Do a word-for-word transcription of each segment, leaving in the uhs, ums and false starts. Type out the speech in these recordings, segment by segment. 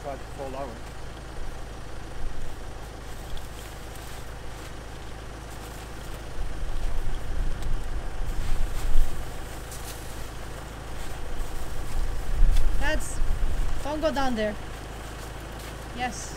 about to fall out. That's... Don't go down there. Yes.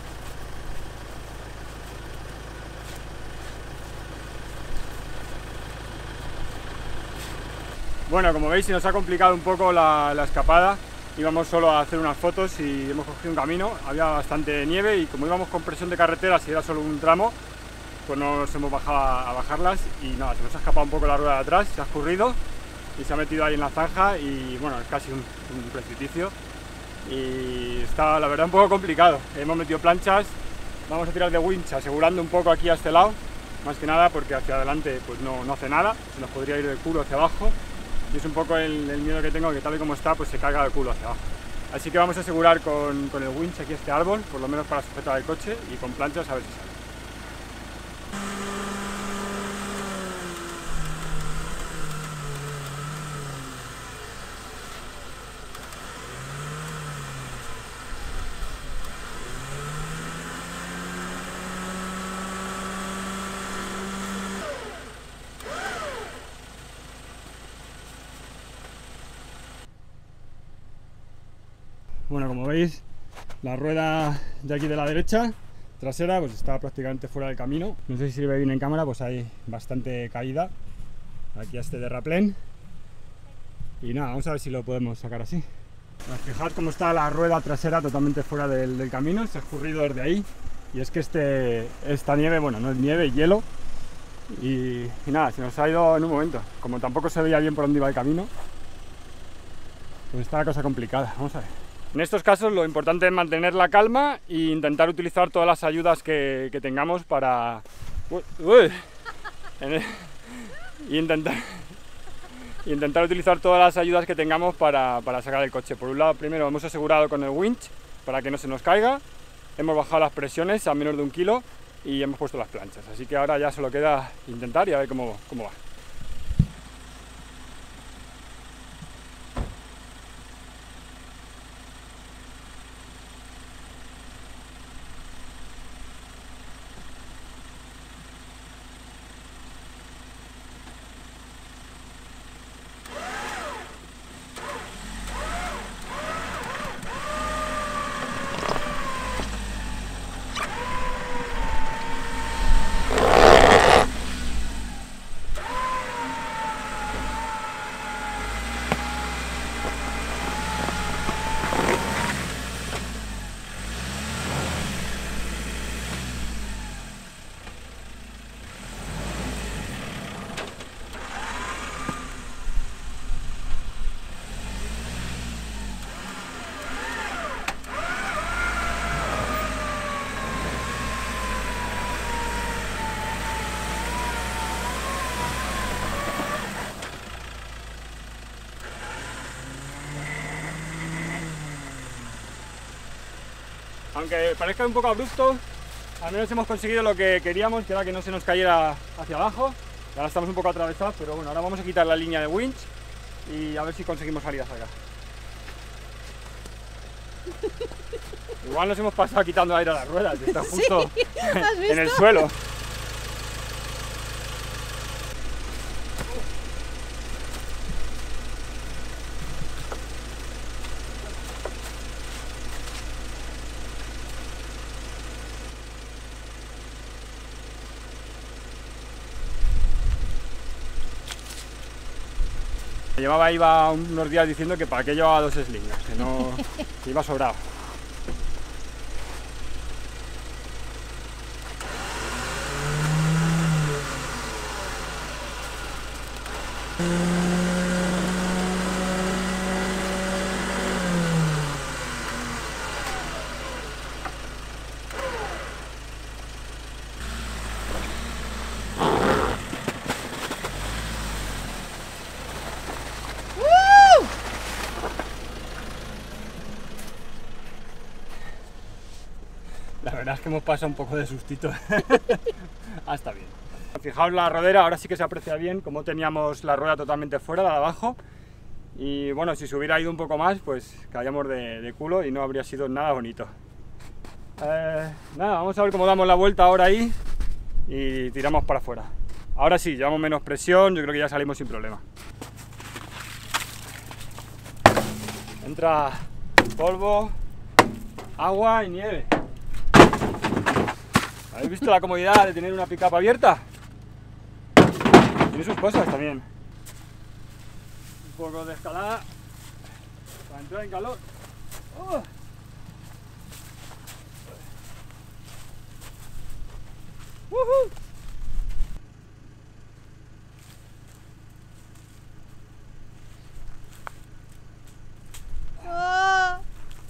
Bueno, como veis se nos ha complicado un poco la, la escapada. Íbamos solo a hacer unas fotos y hemos cogido un camino. Había bastante nieve y como íbamos con presión de carretera, si era solo un tramo, pues no nos hemos bajado a, a bajarlas y nada, se nos ha escapado un poco la rueda de atrás, se ha escurrido y se ha metido ahí en la zanja y bueno, es casi un, un precipicio y está la verdad un poco complicado. Hemos metido planchas, vamos a tirar de winch asegurando un poco aquí a este lado, más que nada porque hacia adelante pues no, no hace nada, se nos podría ir de culo hacia abajo. Y es un poco el, el miedo que tengo, que tal y como está, pues se caiga el culo hacia abajo. Así que vamos a asegurar con, con el winch aquí este árbol, por lo menos para sujetar el coche, y con planchas a ver si sale. Bueno, como veis, la rueda de aquí de la derecha, trasera, pues está prácticamente fuera del camino. No sé si se ve bien en cámara, pues hay bastante caída aquí a este derraplén. Y nada, vamos a ver si lo podemos sacar así. Bueno, fijad cómo está la rueda trasera totalmente fuera del, del camino, se ha escurrido desde ahí. Y es que este, esta nieve, bueno, no es nieve, hielo. Y, y nada, se nos ha ido en un momento. Como tampoco se veía bien por dónde iba el camino, pues está la cosa complicada. Vamos a ver. En estos casos lo importante es mantener la calma e intentar utilizar todas las ayudas que, que tengamos para... Uy, uy, el... y intentar, intentar utilizar todas las ayudas que tengamos para, para sacar el coche. Por un lado, primero hemos asegurado con el winch para que no se nos caiga, hemos bajado las presiones a menos de un kilo y hemos puesto las planchas. Así que ahora ya solo queda intentar y a ver cómo, cómo va. Aunque parezca un poco abrupto, al menos hemos conseguido lo que queríamos, que era que no se nos cayera hacia abajo. Y ahora estamos un poco atravesados, pero bueno, ahora vamos a quitar la línea de winch y a ver si conseguimos salir hacia acá. Igual nos hemos pasado quitando aire a las ruedas, que está justo sí, en el suelo. Llevaba iba unos días diciendo que para qué llevaba dos slingers, que no que iba sobrado. La verdad es que hemos pasado un poco de sustito. Ah, está bien. Fijaos la rodera, ahora sí que se aprecia bien como teníamos la rueda totalmente fuera, la de abajo. Y bueno, si se hubiera ido un poco más, pues caíamos de, de culo y no habría sido nada bonito. Eh, nada, vamos a ver cómo damos la vuelta ahora ahí y tiramos para afuera. Ahora sí, llevamos menos presión, yo creo que ya salimos sin problema. Entra polvo, agua y nieve. ¿Habéis visto la comodidad de tener una pick-up abierta? Tiene sus cosas también. Un poco de escalada para entrar en calor. ¡Oh! ¡Woohoo! Ah.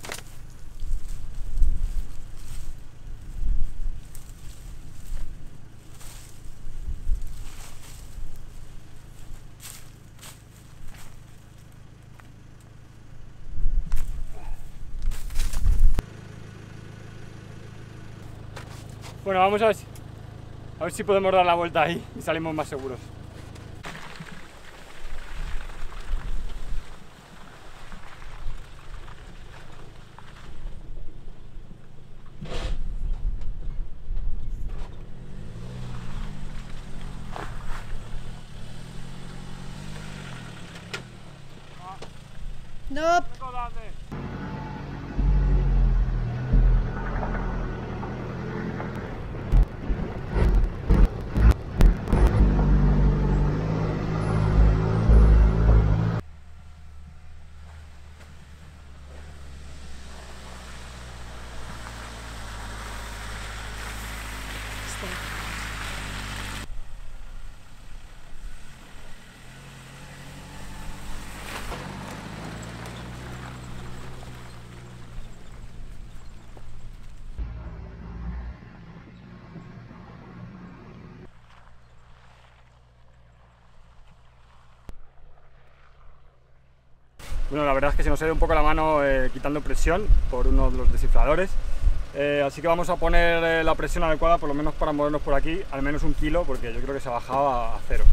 Bueno, vamos a ver si, a ver si podemos dar la vuelta ahí y salimos más seguros. Nope. Bueno, la verdad es que se nos ha ido un poco la mano eh, quitando presión por uno de los desinfladores. Eh, así que vamos a poner eh, la presión adecuada, por lo menos para movernos por aquí, al menos un kilo, porque yo creo que se ha bajado a, a cero.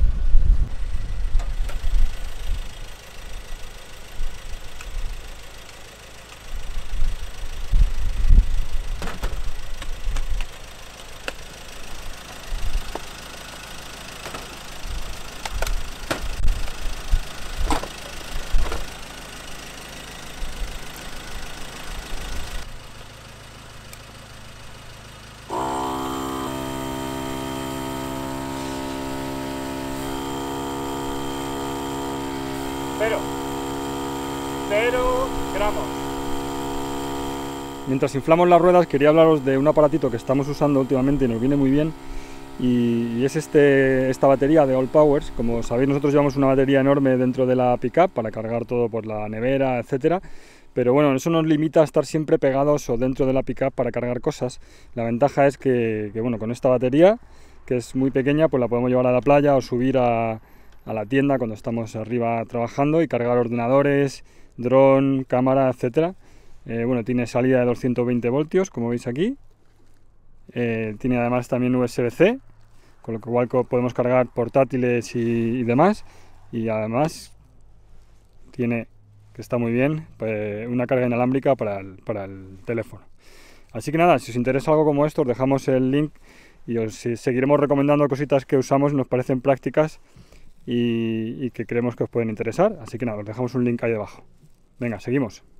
Cero. Cero gramos. Mientras inflamos las ruedas, quería hablaros de un aparatito que estamos usando últimamente y nos viene muy bien. Y es este, esta batería de All Powers. Como sabéis, nosotros llevamos una batería enorme dentro de la pickup para cargar todo por la nevera, etcétera. Pero bueno, eso nos limita a estar siempre pegados o dentro de la pickup para cargar cosas. La ventaja es que, que bueno, con esta batería, que es muy pequeña, pues la podemos llevar a la playa o subir a, a la tienda cuando estamos arriba trabajando y cargar ordenadores, dron, cámara, etcétera. Eh, bueno, tiene salida de doscientos veinte voltios, como veis aquí. Eh, tiene además también U S B C, con lo cual podemos cargar portátiles y, y demás. Y además tiene, que está muy bien, pues una carga inalámbrica para el, para el teléfono. Así que nada, si os interesa algo como esto, os dejamos el link y os seguiremos recomendando cositas que usamos y nos parecen prácticas y, y que creemos que os pueden interesar. Así que nada, os dejamos un link ahí debajo. Venga, seguimos.